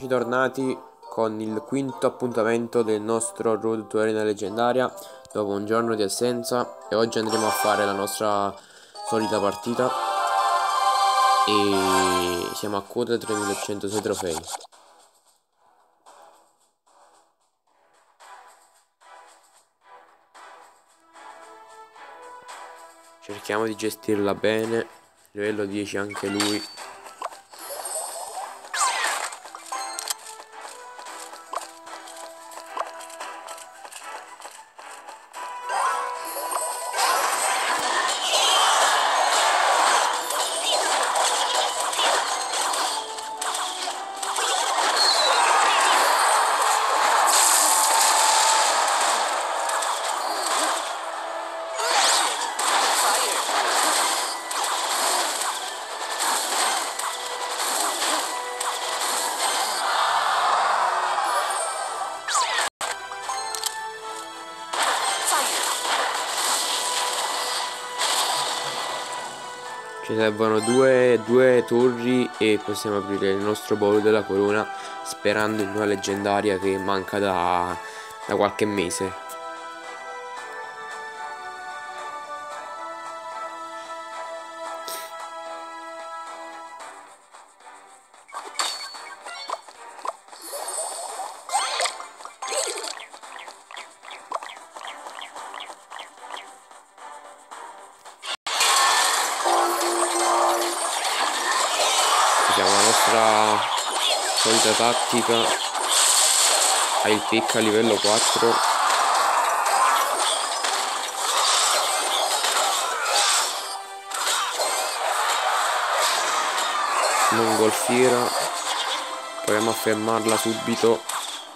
Tornati con il quinto appuntamento del nostro Road to Arena Leggendaria dopo un giorno di assenza, e oggi andremo a fare la nostra solita partita e siamo a quota 3106 trofei. Cerchiamo di gestirla bene, livello 10 anche lui. Ci servono due torri e possiamo aprire il nostro baule della corona, sperando in una leggendaria che manca da qualche mese. Usiamo la nostra solita tattica, ha il picca a livello 4, mongolfiera, proviamo a fermarla subito.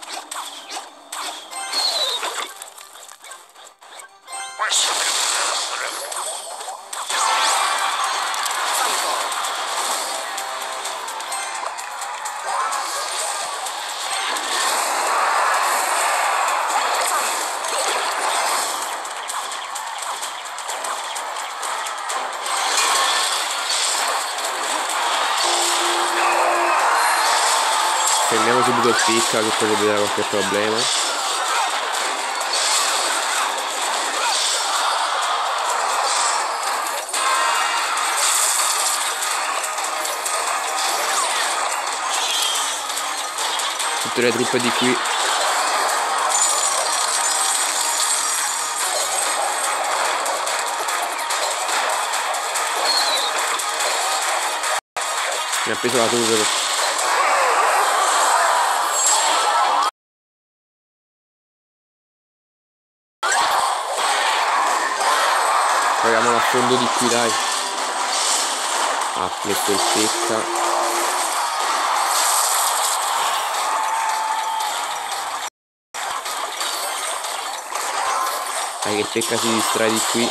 Fermiamo subito il picca che potrebbe dare qualche problema. Tutte le truppe di qui. Mi ha preso la torre. Proviamo l'affondo di qui, dai. Ha messo il pecca. Dai che il pecca si distrae di qui.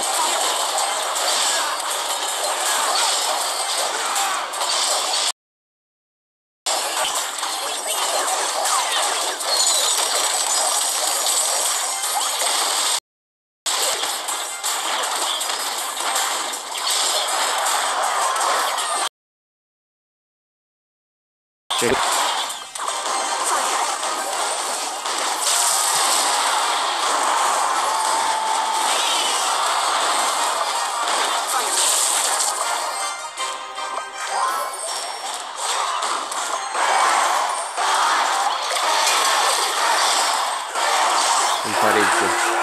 Un pareggio.